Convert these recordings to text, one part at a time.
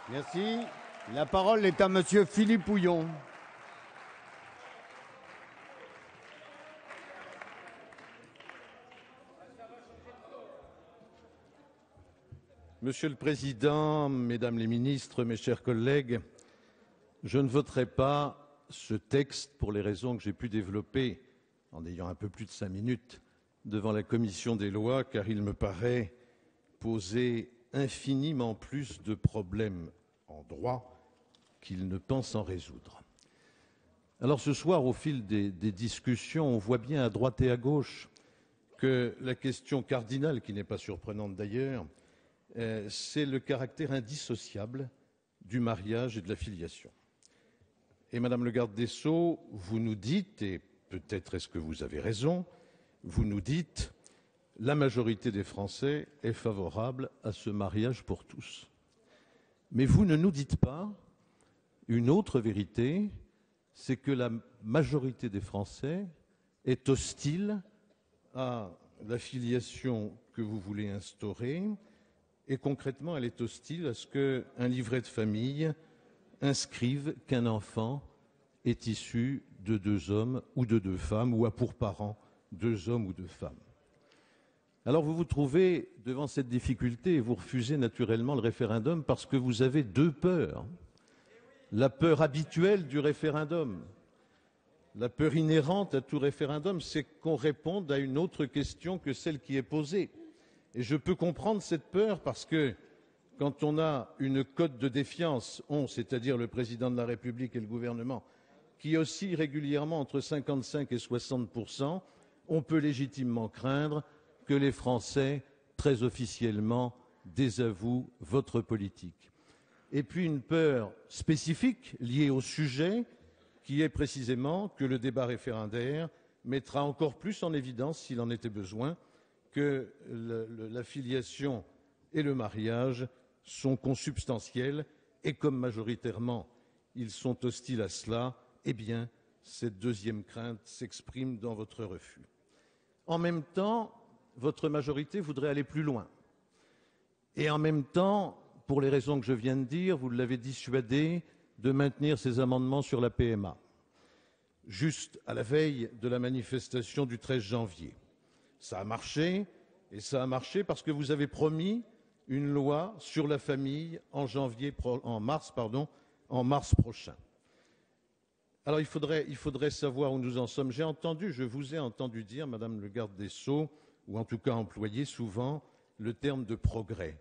Merci. La parole est à Monsieur Philippe Houillon. Monsieur le Président, Mesdames les ministres, mes chers collègues, je ne voterai pas ce texte pour les raisons que j'ai pu développer en ayant un peu plus de 5 minutes devant la Commission des lois, car il me paraît poser infiniment plus de problèmes en droit qu'il ne pense en résoudre. Alors ce soir, au fil des discussions, on voit bien à droite et à gauche que la question cardinale, qui n'est pas surprenante d'ailleurs, c'est le caractère indissociable du mariage et de la filiation. Et Madame le garde des Sceaux, vous nous dites, et peut-être est-ce que vous avez raison, vous nous dites la majorité des Français est favorable à ce mariage pour tous. Mais vous ne nous dites pas une autre vérité, c'est que la majorité des Français est hostile à la filiation que vous voulez instaurer. Et concrètement, elle est hostile à ce qu'un livret de famille inscrive qu'un enfant est issu de 2 hommes ou de 2 femmes, ou a pour parents 2 hommes ou 2 femmes. Alors vous vous trouvez devant cette difficulté et vous refusez naturellement le référendum parce que vous avez 2 peurs. La peur habituelle du référendum, la peur inhérente à tout référendum, c'est qu'on réponde à une autre question que celle qui est posée. Et je peux comprendre cette peur parce que quand on a une cote de défiance, c'est-à-dire le président de la République et le gouvernement, qui oscille régulièrement entre 55 et 60%, on peut légitimement craindre que les Français, très officiellement, désavouent votre politique. Et puis une peur spécifique liée au sujet, qui est précisément que le débat référendaire mettra encore plus en évidence, s'il en était besoin, que la filiation et le mariage sont consubstantiels et comme majoritairement ils sont hostiles à cela, eh bien, cette deuxième crainte s'exprime dans votre refus. En même temps, votre majorité voudrait aller plus loin. Et en même temps, pour les raisons que je viens de dire, vous l'avez dissuadé de maintenir ces amendements sur la PMA, juste à la veille de la manifestation du 13 janvier. Ça a marché, et ça a marché parce que vous avez promis une loi sur la famille en mars prochain. Alors il faudrait savoir où nous en sommes. Je vous ai entendu dire, Madame le garde des Sceaux, ou en tout cas employer souvent le terme de progrès.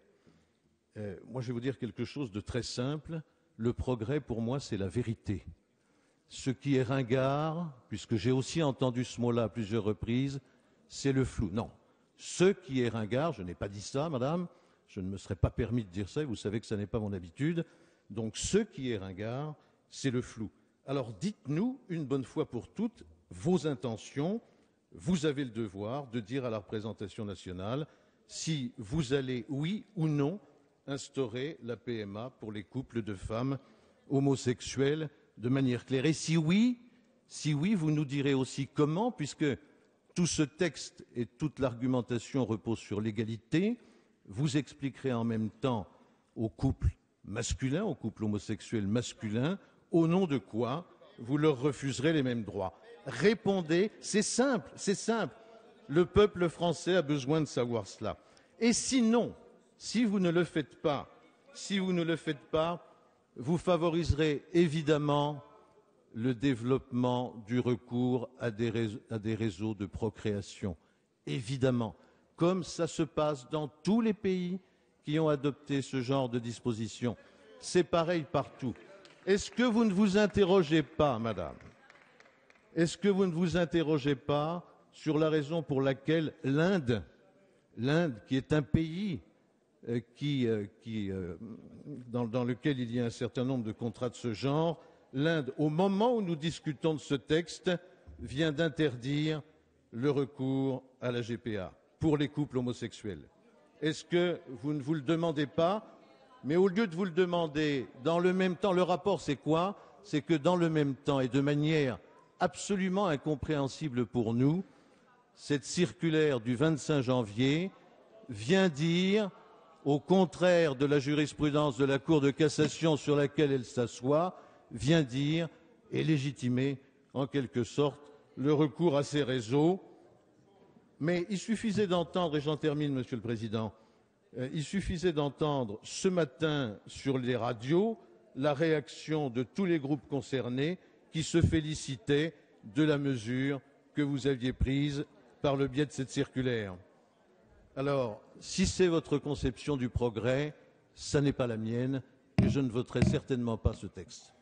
Moi, je vais vous dire quelque chose de très simple. Le progrès, pour moi, c'est la vérité. Ce qui est ringard, puisque j'ai aussi entendu ce mot-là à plusieurs reprises, c'est le flou. Non. Ce qui est ringard, je n'ai pas dit ça, madame, je ne me serais pas permis de dire ça, et vous savez que ça n'est pas mon habitude. Donc, ce qui est ringard, c'est le flou. Alors, dites-nous, une bonne fois pour toutes, vos intentions. Vous avez le devoir de dire à la représentation nationale si vous allez, oui ou non, instaurer la PMA pour les couples de femmes homosexuels de manière claire. Et si oui, vous nous direz aussi comment, puisque tout ce texte et toute l'argumentation reposent sur l'égalité. Vous expliquerez en même temps aux couples masculins, aux couples homosexuels masculins, au nom de quoi vous leur refuserez les mêmes droits. Répondez, c'est simple, c'est simple. Le peuple français a besoin de savoir cela. Et sinon, si vous ne le faites pas, vous favoriserez évidemment le développement du recours à des réseaux de procréation. Évidemment, comme ça se passe dans tous les pays qui ont adopté ce genre de dispositions. C'est pareil partout. Est-ce que vous ne vous interrogez pas, madame? Est-ce que vous ne vous interrogez pas sur la raison pour laquelle l'Inde, qui est un pays dans lequel il y a un certain nombre de contrats de ce genre, l'Inde, au moment où nous discutons de ce texte, vient d'interdire le recours à la GPA pour les couples homosexuels. Est-ce que vous ne vous le demandez pas? Mais au lieu de vous le demander, dans le même temps, le rapport c'est quoi? C'est que dans le même temps et de manière absolument incompréhensible pour nous, cette circulaire du 25 janvier vient dire au contraire de la jurisprudence de la Cour de cassation sur laquelle elle s'assoit, vient dire et légitimer en quelque sorte le recours à ces réseaux. Mais il suffisait d'entendre, et j'en termine, Monsieur le Président, il suffisait d'entendre ce matin sur les radios la réaction de tous les groupes concernés qui se félicitaient de la mesure que vous aviez prise par le biais de cette circulaire. Alors, si c'est votre conception du progrès, ça n'est pas la mienne, et je ne voterai certainement pas ce texte.